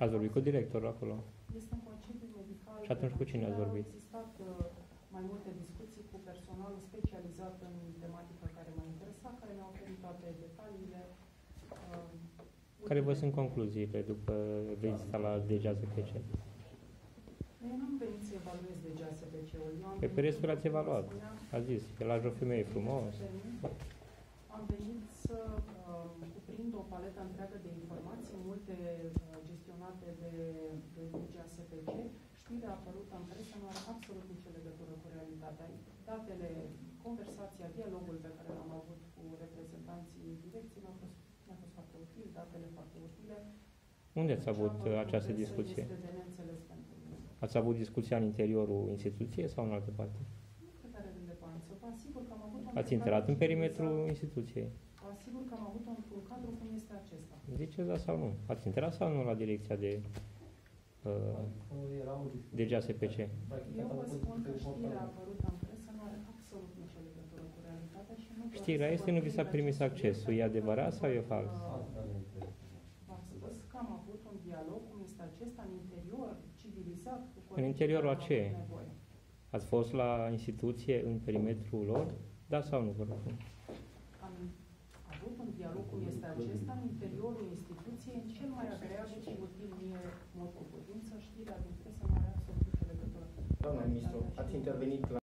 Ați vorbit cu directorul acolo? Este în concediu medical. Și atunci cu cine ați vorbit? Au existat mai multe discuții cu personalul specializat în tematica care m-a interesat, care mi-a oferit toate detaliile. Care vă sunt concluziile după vizita la DGASPC? Eu nu am venit să evaluez DGASPC-ul. Pe restul l-ați evaluat. A zis, el a o femeie frumos. Am venit să cuprind o paletă întreagă de informații, multe gestionate de DGASPC. Știrea apărută în presă nu are absolut nicio legătură cu realitatea. Datele, conversația, dialogul pe care l-am avut cu reprezentanții direcției mi-a fost foarte util, datele foarte utile. Unde ați avut această discuție? Este de neînțeles pentru mine. Ați avut discuția în interiorul instituției sau în altă parte? Nu cred că are relevanță. Vă asigur că am avut Ați intrat în perimetrul instituției? Vă asigur că am avut într-un cadru cum este acesta. Ziceți da sau nu? Ați intrat sau nu la direcția de DGASPC? Eu vă spun că știrea apărută în presă nu are absolut nicio legătură cu realitatea și nu... Știrea este, nu vi s-a permis accesul. E adevărat sau e fals? V-am spus că am avut un dialog cum este acesta în interior, civilizat. În interiorul a ce? Ați fost la instituție în perimetrul lor? Da sau nu, vă rog? Am avut un dialog cum este acesta în interiorul instituției, în cel mai agreabil și util mie mod cu putință. Știrea din presă nu are absolut nicio legătură. Doamna ministru, ați intervenit la